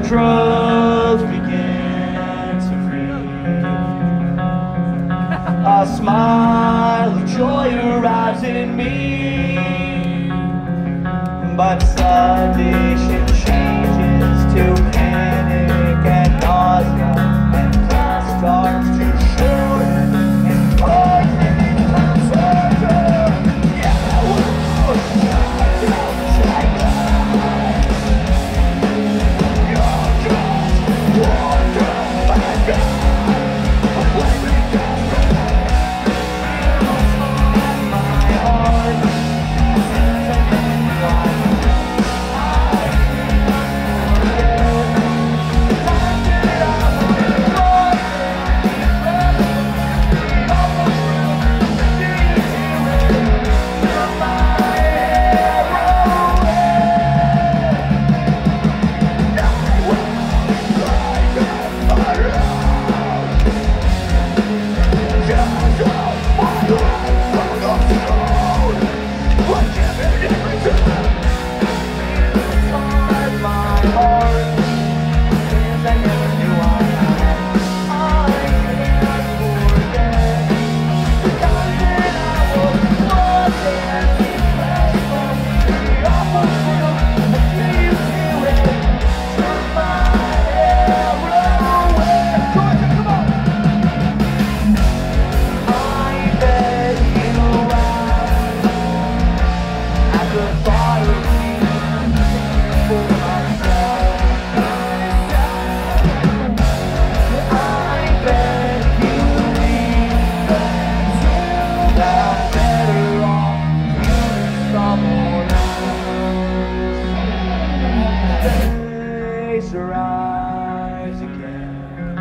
drugs began to freeze. A smile of joy arrives in me, but sedation changes to panic and nausea, and class starts to shoot and poison and surgery. Rise again.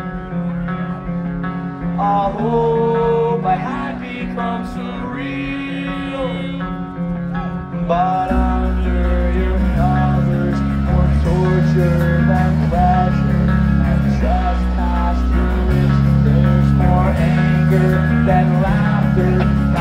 I hope I had become surreal, but under your covers, more torture than pleasure, and just past your lips, there's more anger than laughter.